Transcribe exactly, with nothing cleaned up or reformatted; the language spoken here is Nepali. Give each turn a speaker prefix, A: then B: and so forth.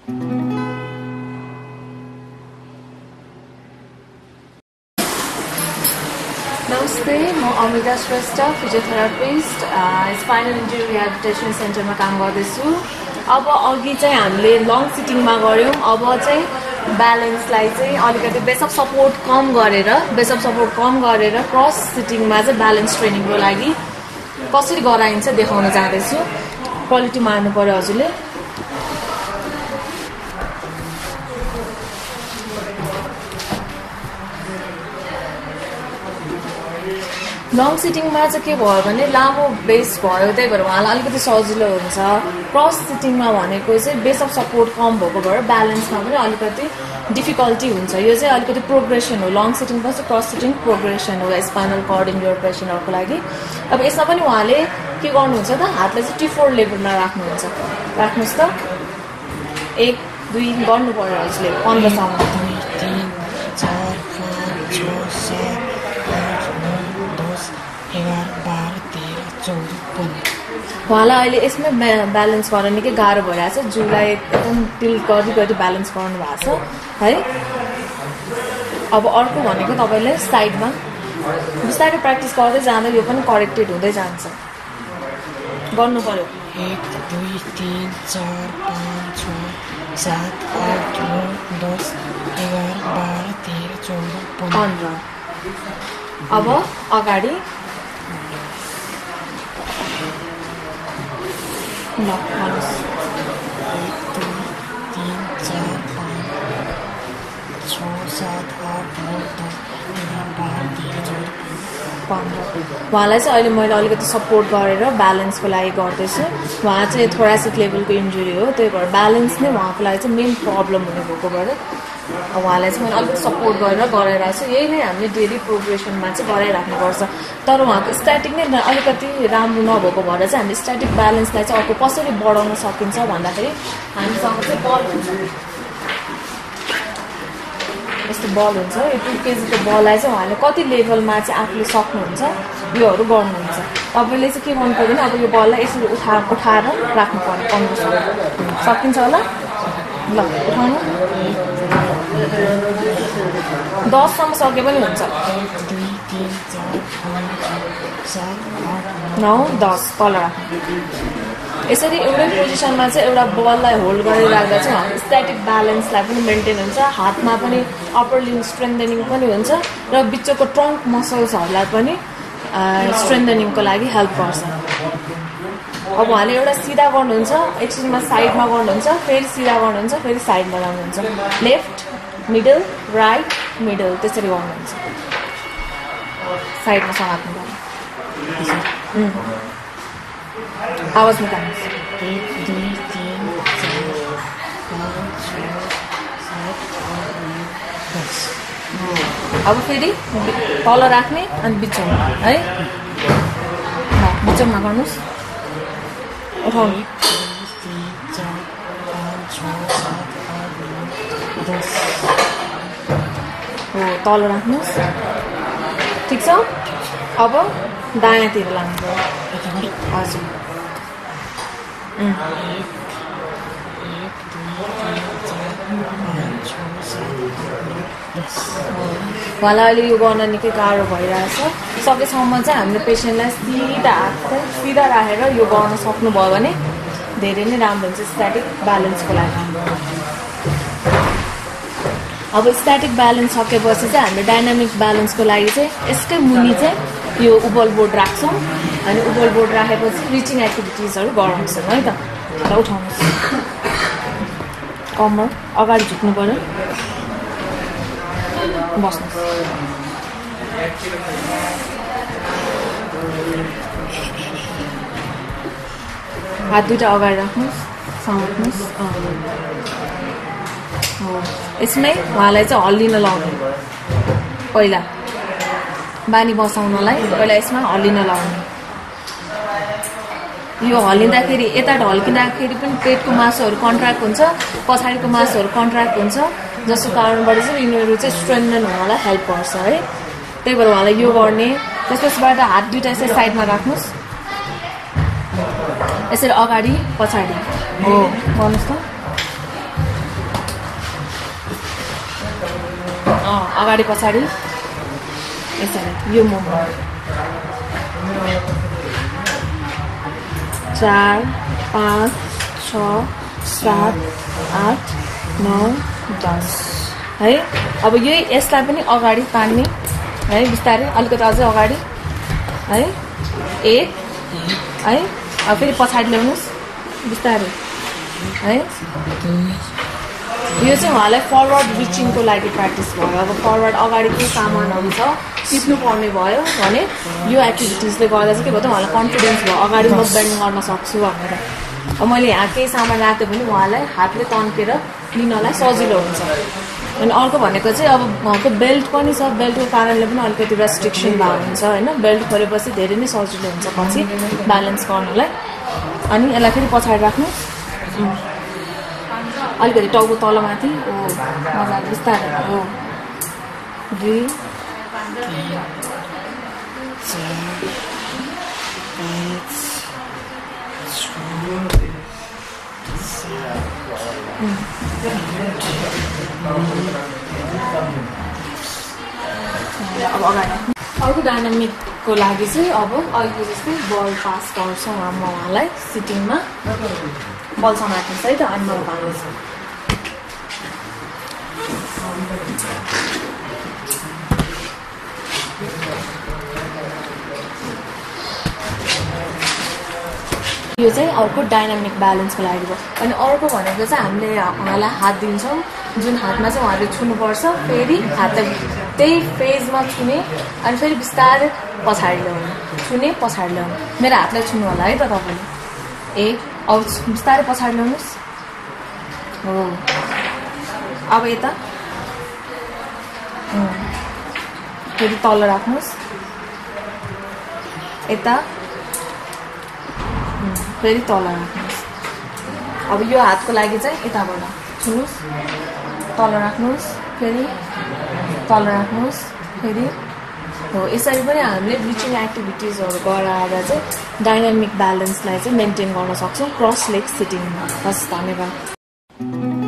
A: नमस्ते, म Amita Shrestha, physiotherapist, spinal injury rehabilitation सेन्टरमा काम गर्दैछु। अब अघि चाहिँ हामीले लङ सिटिङमा गऱ्यौँ, अब चाहिँ ब्यालेन्सलाई चाहिँ अलिकति बेस अफ सपोर्ट कम गरेर बेस अफ सपोर्ट कम गरेर क्रस सिटिङमा चाहिँ ब्यालेन्स ट्रेनिङको लागि कसरी गराइन्छ देखाउन जाँदैछु। क्वालिटी मार्नु पर्यो हजुरले। लङ सिटिङमा चाहिँ के भयो भने लामो बेस भयो, त्यही भएर उहाँलाई अलिकति सजिलो हुन्छ। क्रस सिटिङमा भनेको चाहिँ बेस अफ सपोर्ट कम भएको भएर ब्यालेन्समा पनि अलिकति डिफिकल्टी हुन्छ। यो चाहिँ अलिकति प्रोग्रेसन हो। Long sitting plus cross sitting progression हो स्पाइनल कर्ड इन्जुरी पेसेन्टहरूको लागि। अब यसमा पनि उहाँले के गर्नुहुन्छ त, हातलाई चाहिँ टी फोर लेभलमा राख्नुहुन्छ। राख्नुहोस् त, एक दुई गर्नु पर्यो हजुरले पन्ध्रसम्म। उहाँलाई अहिले यसमै ब्यालेन्स गर्न निकै गाह्रो भइरहेछ। जिउलाई एकदम टिल्ट गरी गरी ब्यालेन्स गर्नु भएको छ है। अब अर्को भनेको तपाईँले साइडमा बिस्तारै प्र्याक्टिस गर्दै जाँदा यो पनि करेक्टेड हुँदै जान्छ। गर्नु पर्यो।
B: एक दुई तिन चार पाँच छ सात आठ नौ दस एघार बाह्र तेह्र चौध
A: पन्ध्र। अब अगाडि ल भन्नुहोस्।
B: एक दुई तिन चार पाँच छ सात आठ नौ दस एघार बाह्र तेह्र चौध
A: पन्ध्र। उहाँलाई चाहिँ अहिले मैले अलिकति सपोर्ट गरेर ब्यालेन्सको लागि गर्दैछु। उहाँ चाहिँ थोरासिक लेभलको इन्जुरी हो, त्यही भएर ब्यालेन्स नै उहाँको लागि चाहिँ मेन प्रब्लम हुने भएको भएर उहाँलाई चाहिँ मैले अलिकति सपोर्ट गरेर गराइरहेको छु। यही नै हामीले डेली प्रोग्रेसनमा चाहिँ गराइराख्नुपर्छ। तर उहाँको स्ट्याटिक नै अलिकति राम्रो नभएको भएर चाहिँ हामीले स्ट्याटिक ब्यालेन्सलाई चाहिँ अर्को कसरी बढाउन सकिन्छ भन्दाखेरि हामीसँग चाहिँ बल हुन्छ, यस्तो बल हुन्छ। यो टु केजीको बललाई चाहिँ उहाँले कति लेभलमा चाहिँ आफूले सक्नुहुन्छ योहरू गर्नुहुन्छ। तपाईँले चाहिँ के गर्नु पऱ्यो भने अब यो बललाई यसरी उठा उठाएर राख्नु पर्यो पन्ध्र सौ। सकिन्छ होला? ल उठाउनु। दससम्म सके पनि हुन्छ। नौ दस तल राख्नु। यसरी एउटै पोजिसनमा चाहिँ एउटा बललाई होल्ड गरिराख्दा चाहिँ उहाँको स्ट्याटिक ब्यालेन्सलाई पनि मेन्टेन हुन्छ, हातमा पनि अप्पर लिम्ब स्ट्रेन्थनिङ पनि हुन्छ र बिचको ट्रङ्क मसल्सहरूलाई पनि स्ट्रेन्थनिङको लागि हेल्प गर्छ। अब उहाँले एउटा सिधा गर्नुहुन्छ, एकछिनमा साइडमा गर्नुहुन्छ, फेरि सिधा गर्नुहुन्छ, फेरि साइडमा जानुहुन्छ, लेफ्ट मिडल राइट मिडल त्यसरी गर्नुहुन्छ। साइडमा समात्नु पर्यो। आवाज निकाल्नुहोस्।
B: एक दुई तिन चार पाँच छ सात आठ नौ दस।
A: अब फेरि तल राख्ने अनि बिचमा है, बिचमा गर्नुहोस्। उठाउनु।
B: एक दुई तिन चार पाँच छ सात आठ नौ दस।
A: हो तल राख्नुहोस्। ठिक छ। अब दायाँतिर लानु पर्यो। हजुर। उहाँलाई अहिले यो गर्न निकै गाह्रो भइरहेछ। सकेसम्म चाहिँ हामीले पेसेन्टलाई सिधा हात सिधा राखेर यो गर्न सक्नुभयो भने धेरै नै राम्रो हुन्छ स्ट्याटिक ब्यालेन्सको लागि। अब स्ट्याटिक ब्यालेन्स सकेपछि चाहिँ हामीले डाइनामिक ब्यालेन्सको लागि चाहिँ यसकै मुनि चाहिँ यो उबल बोर्ड राख्छौँ अनि उबल बोर्ड राखेपछि रिचिङ एक्टिभिटिजहरू गराउँछौँ है त। ल उठाउनुहोस्। कम्मर अगाडि झुक्नु पर्यो। बस्नुहोस्। हात दुइटा अगाडि राख्नुहोस्, समात्नुहोस्। हो यसमै उहाँलाई चाहिँ हल्लिन लाउने। पहिला बानी बसाउनलाई पहिला यसमा हल्लिन लाउने। यो हल्लिँदाखेरि यता ढल्किँदाखेरि पनि पेटको मासुहरू कन्ट्र्याक्ट हुन्छ, पछाडिको मासुहरू कन्ट्र्याक्ट हुन्छ, जसको कारणबाट चाहिँ यिनीहरू चाहिँ स्ट्रेन्थन हुनलाई हेल्प गर्छ है। त्यही भएर उहाँलाई यो गर्ने। त्यसपछिबाट हात दुइटा यसरी साइडमा राख्नुहोस्, यसरी अगाडि पछाडि। हो गर्नुहोस् त। अगाडि पछाडि यसरी यो मुभमेन्ट चार पाँच छ सात आठ नौ दस है। अब यही यसलाई पनि अगाडि तान्ने है बिस्तारै अलिकति अझै अगाडि है एक है। अब फेरि पछाडि ल्याउनुहोस् बिस्तारै है। यो चाहिँ उहाँलाई फरवर्ड रिचिङको लागि प्र्याक्टिस भयो। अब फरवर्ड अगाडि केही सामानहरू छ टिप्नु पर्ने भयो भने यो एक्टिभिटिजले गर्दा चाहिँ के भयो त उहाँलाई कन्फिडेन्स भयो अगाडि म बेन्ड गर्न सक्छु भनेर। अब मैले यहाँ केही सामान राख्यो भने उहाँलाई हातले तन्केर लिनलाई सजिलो हुन्छ। अनि अर्को भनेको चाहिँ अब उहाँको बेल्ट पनि छ, बेल्टको कारणले पनि अलिकति रेस्ट्रिक्सन भएको हुन्छ होइन। बेल्ट खोलेपछि धेरै नै सजिलो हुन्छ पछि ब्यालेन्स गर्नलाई। अनि यसलाई फेरि पछाडि राख्नु अलिकति टाउको तलमाथि हो मजाले बिस्तारै हो। दुई अब अगाडि अर्को डाइनामिकको लागि चाहिँ अब अहिले जस्तै बल पास गर्छौँ म उहाँलाई सिटिङमा बल समात्नुहोस् है त अनि मलाई भन्नुहोस्। यो चाहिँ अर्को डाइनामिक ब्यालेन्सको लागि भयो। अनि अर्को भनेको चाहिँ हामीले उहाँलाई हात दिन्छौँ जुन हातमा चाहिँ उहाँले छुनुपर्छ फेरि हात त्यही फेजमा छुने अनि फेरि बिस्तारै पछाडि ल्याउनु छुने पछाडि ल्याउनु। मेरो हातलाई छुनु होला है त तपाईँले ए अब बिस्तारै पछाडि ल्याउनुहोस् हो। अब यता फेरि तल राख्नुहोस् यता फेरि तल राख्नुहोस्। अब यो हातको लागि चाहिँ यताबाट छुनुहोस् तल राख्नुहोस् फेरि तल राख्नुहोस् फेरि हो। यसरी पनि हामीले ब्रिचिङ एक्टिभिटिजहरू गराएर चाहिँ डाइनामिक ब्यालेन्सलाई चाहिँ मेन्टेन गर्न सक्छौँ क्रस लेग सिटिङमा। हस् धन्यवाद।